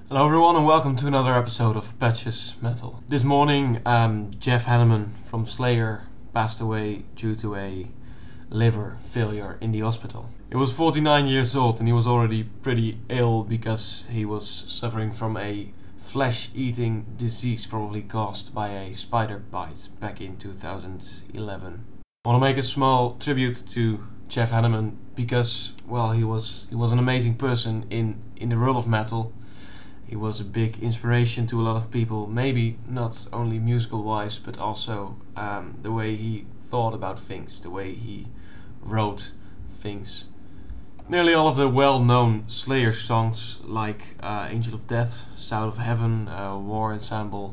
Hello everyone and welcome to another episode of Patches Metal. This morning Jeff Hanneman from Slayer passed away due to a liver failure in the hospital. He was 49 years old and he was already pretty ill because he was suffering from a flesh-eating disease probably caused by a spider bite back in 2011. I want to make a small tribute to Jeff Hanneman because, well, he was an amazing person in the world of metal. He was a big inspiration to a lot of people, maybe not only musical wise, but also the way he thought about things, the way he wrote things. Nearly all of the well-known Slayer songs, like Angel of Death, South of Heaven, War Ensemble,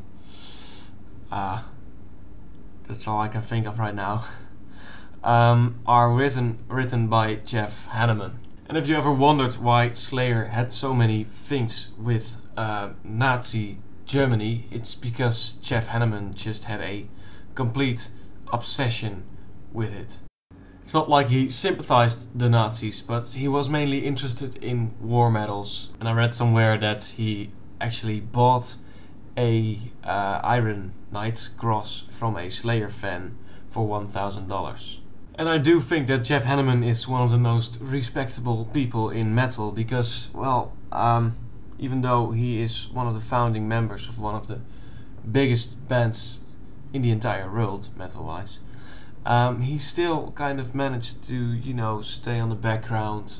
that's all I can think of right now, are written by Jeff Hanneman. And if you ever wondered why Slayer had so many things with Nazi Germany, it's because Jeff Hanneman just had a complete obsession with it. It's not like he sympathized the Nazis, but he was mainly interested in war medals. And I read somewhere that he actually bought a Iron Knight's Cross from a Slayer fan for $1,000. And I do think that Jeff Hanneman is one of the most respectable people in metal because, well, even though he is one of the founding members of one of the biggest bands in the entire world, metal-wise, he still kind of managed to, you know, stay on the background,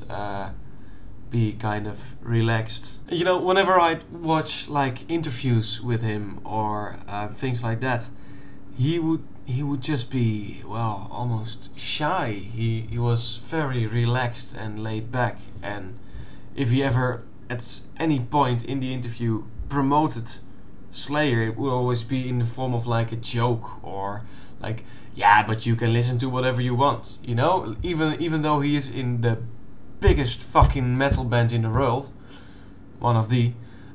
be kind of relaxed. You know, whenever I watch like interviews with him or things like that, he would just be, well, almost shy. He was very relaxed and laid back, and if he ever at any point in the interview promoted Slayer, it would always be in the form of like a joke or like, yeah, but you can listen to whatever you want, you know? Even though he is in the biggest fucking metal band in the world, one of the,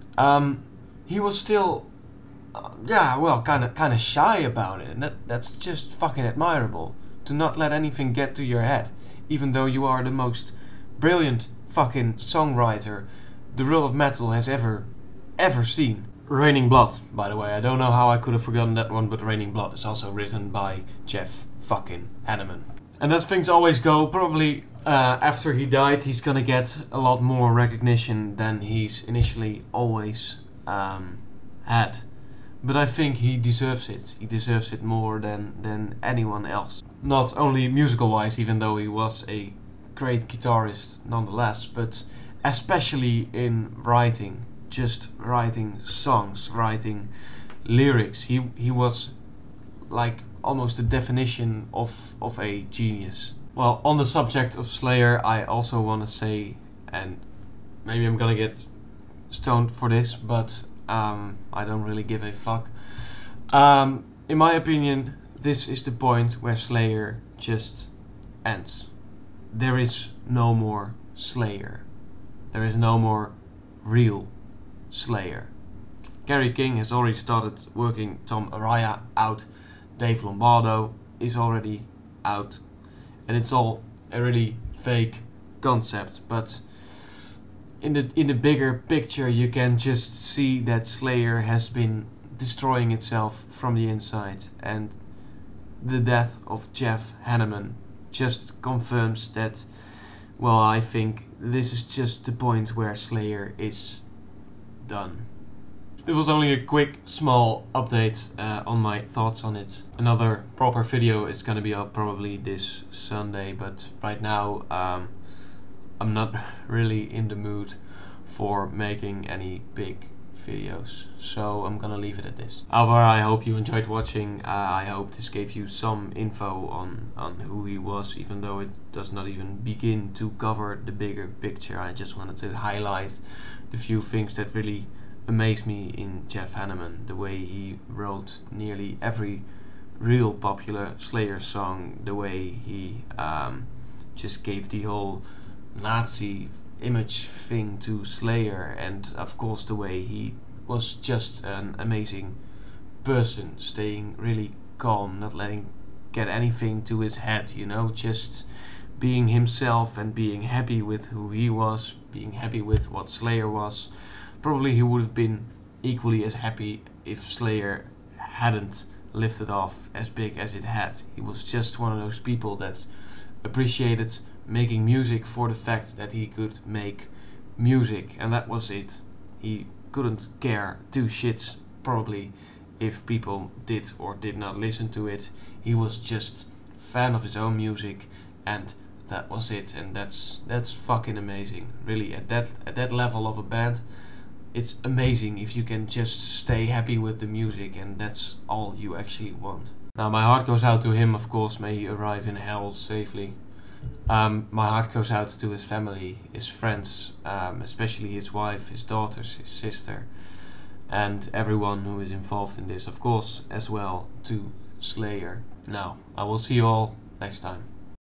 he was still yeah, well, kind of shy about it, and that's just fucking admirable. To not let anything get to your head, even though you are the most brilliant fucking songwriter the world of metal has ever seen. Raining Blood, by the way, I don't know how I could have forgotten that one, but Raining Blood is also written by Jeff fucking Hanneman. And as things always go, probably after he died, he's gonna get a lot more recognition than he's initially always had. But I think he deserves it. He deserves it more than anyone else. Not only musical-wise, even though he was a great guitarist nonetheless, but especially in writing. Just writing songs, writing lyrics. He was like almost the definition of a genius. Well, on the subject of Slayer, I also want to say, and maybe I'm gonna get stoned for this, but I don't really give a fuck. In my opinion, this is the point where Slayer just ends. There is no more Slayer. There is no more real Slayer. Kerry King has already started working Tom Araya out. Dave Lombardo is already out. And it's all a really fake concept, but in the bigger picture, you can just see that Slayer has been destroying itself from the inside, and the death of Jeff Hanneman just confirms that. Well, I think this is just the point where Slayer is done. It was only a quick, small update on my thoughts on it. Another proper video is gonna be up probably this Sunday, but right now I'm not really in the mood for making any big videos, so I'm gonna leave it at this. However, I hope you enjoyed watching. I hope this gave you some info on who he was, even though it does not even begin to cover the bigger picture. I just wanted to highlight the few things that really amazed me in Jeff Hanneman. The way he wrote nearly every real popular Slayer song, the way he just gave the whole Nazi image thing to Slayer, and of course the way he was just an amazing person, staying really calm, not letting get anything to his head, you know, just being himself and being happy with who he was, being happy with what Slayer was, probably he would have been equally as happy if Slayer hadn't lifted off as big as it had. He was just one of those people that appreciated making music for the fact that he could make music, and that was it. He couldn't care two shits probably if people did or did not listen to it. He was just fan of his own music, and that was it. And that's fucking amazing. Really, at that level of a band, it's amazing if you can just stay happy with the music, and that's all you actually want. Now, my heart goes out to him, of course. May he arrive in hell safely. My heart goes out to his family, his friends, especially his wife, his daughters, his sister, and everyone who is involved in this, of course, as well to Slayer. Now, I will see you all next time.